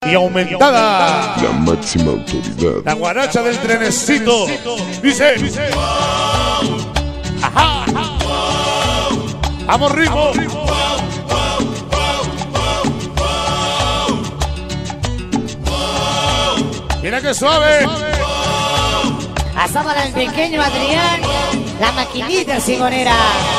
y aumentada. La máxima autoridad. La guaracha del trenecito. Dice. Ajá. Vamos ritmo. Mira que suave. Asoma al pequeño Adrián, la maquinita simonera.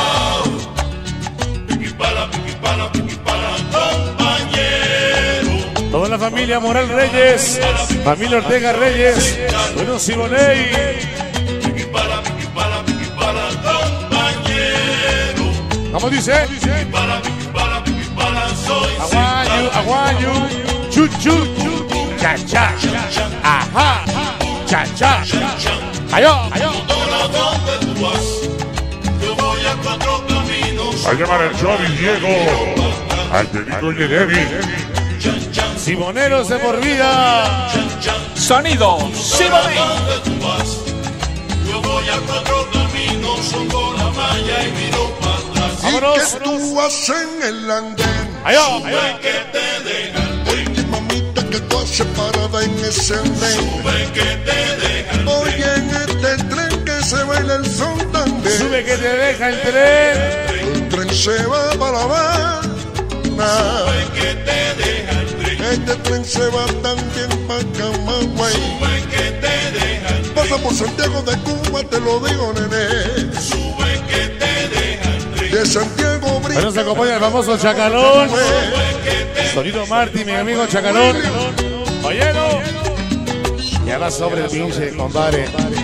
Toda la familia Moral Reyes, familia Ortega Reyes, bueno Siboney. ¿Cómo dice? Aguayo, aguayo, chuchu, cha cha, ajá, cha cha, ayó, ayó. Al llamar al show Diego, al Pedrito y Debbie. Simoneros de por vida. Sonido Siboney. Yo voy a cuatro caminos, soco la malla y miro para atrás. Vámonos. ¿Y qué tú haces en el andén? Ayó, Sube ayó. que te dejan tren. Oye, mamita, ¿qué tú haces parada en ese andén? Sube que te dejan Oye, en este tren que se baila el son también. Sube que te deja el tren. El tren se va para La Habana. Sube que te dejan tren. Este tren se va también para Camagüey. Sube que te dejan tren. Pasa por Santiago de Cuba, te lo digo, nene. Sube que te dejan tren. De Santiago brinca. Bueno, se acompaña el famoso Chacalón. Sonido Martí, mi amigo Chacalón. Oyelo. Ya va sobre el pinche, compadre.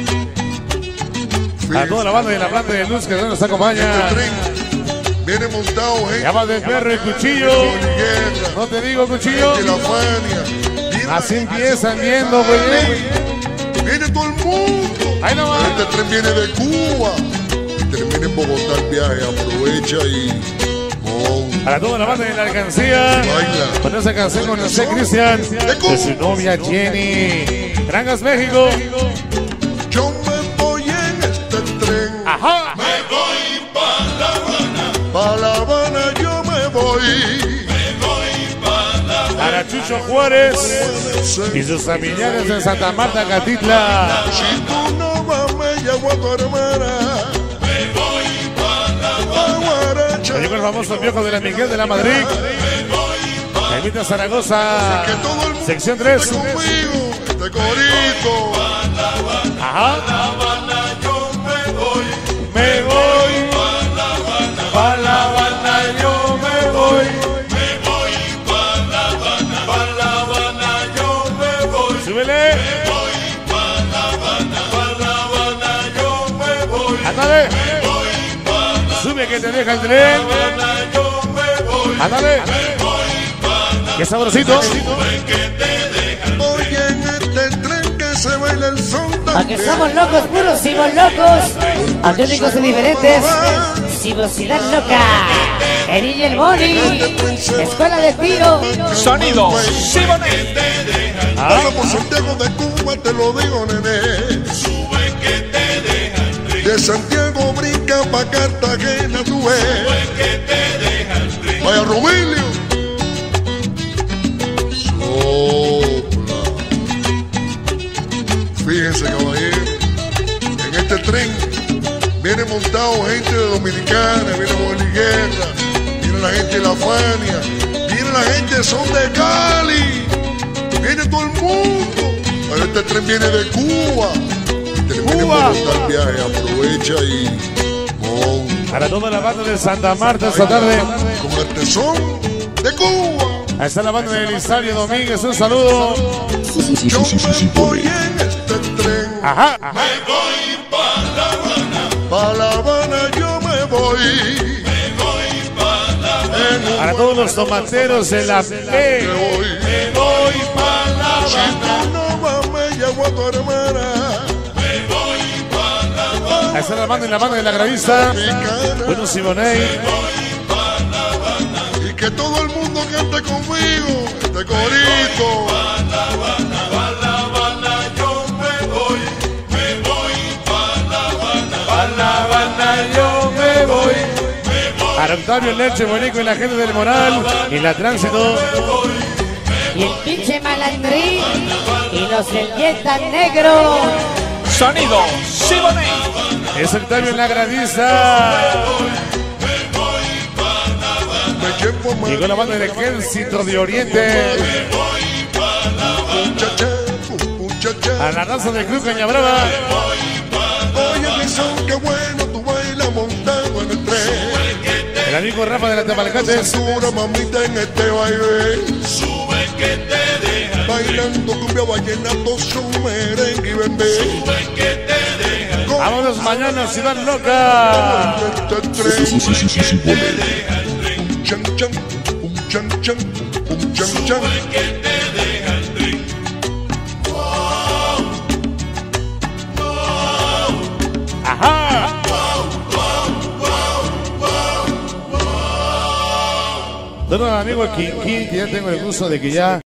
A toda la banda de la planta de luz que nos acompaña. Este tren viene montado gente. Ya va de perro y cuchillo. Guerra. No te digo cuchillo. Y la Fania. Viene Así la empiezan gente. viendo, güey. Viene todo el mundo. Ahí nomás. Este tren viene de Cuba. Y termina en Bogotá el viaje. Aprovecha y monta. Para toda la banda de la alcancía. Baila. Con esa canción con José Cristian. De su novia Jenny. Trangas México. Yo me voy en este tren. Ajá. Me voy para La Habana. Pa' La Habana yo me voy. Me voy para La Habana. Para Chucho Juárez y sus familiares de Santa Marta, Catitla. Si tú no vas, me llamo a tu hermana. Me voy para La Habana. Guaracha. Llegó el famoso viejo de la Miguel de la Madrid. Me voy para Invita a Zaragoza. Que todo el mundo Sección 3. esté conmigo. Este corito. La Habana. Ajá. La Habana yo me voy. Me voy. Para La Habana. Pa' La Habana yo me voy. Me voy para La Habana. Para La Habana yo me voy. Súbele. Me voy para La Habana. Para La Habana yo me voy. Ándale. Me voy para Sube que te deja el tren. La Habana yo me voy. Ándale. Me voy para Qué sabrosito. Sube que te dejan. Oye, en este tren que se baila el son Aunque también. somos locos, puros somos locos, auténticos y diferentes. Civosidad loca. El niño y el boli. Escuela de tiro. Sonido Siboney. Pasa por Santiago de Cuba, te lo digo, nene. Sube que te dejan tren. De Santiago brinca pa' Cartagena, tú ves. Sube que te dejan tren. Vaya Rubilio. Sopla. Fíjense, caballero. En este tren viene montado gente de Dominicana, viene Boliguerra, viene la gente de La Fania, viene la gente son de Cali, viene todo el mundo. Pero este tren viene de Cuba. Termina en Bogotá el viaje, aprovecha y monta. Para toda la banda de Santa Marta esta tarde. Con el tesón de Cuba. Ahí está la banda de Elisario Domínguez. Un saludo. Yo me voy en este tren. Ajá. Me voy para La Habana. Pa' La Habana yo me voy. Me voy para La Habana. Para todos los tomateros de la Me P. voy. Me voy para La Si Habana. tú no vas, me llamo a tu hermana. Me voy para La Habana. Ahí está la banda de la Gravista. Mexicana. Bueno, Siboney. Voy para La Habana. Y que todo el mundo cante conmigo. Este corito. Para La Habana. Para La Habana yo me voy. Me voy para La Habana. A La Habana yo me voy. Me voy Para Octavio Leche, Bonico y la gente del Moral. Y la Tránsito. y el pinche malandrín y los del Jetta Negro. Sonido Siboney. Es el Octavio en la gradiza. Y con la banda del Ejército de Oriente. A la raza del Club Caña Brava. Oye, Grisón, qué bueno tú bailas montado en el tren. El amigo Rafa de la Tamalcates. Cintura, mamita, en este baile. Sube que te deja. Bailando cumbia, vallenato, son merengue y bembé. Sube que te deja. Vámonos mañana, Ciudad Loca. Un chan chan, un chan chan, un chan chan. Sube que te deja el drink. Ajá. Don amigo Kinky, que ya tengo el gusto de que ya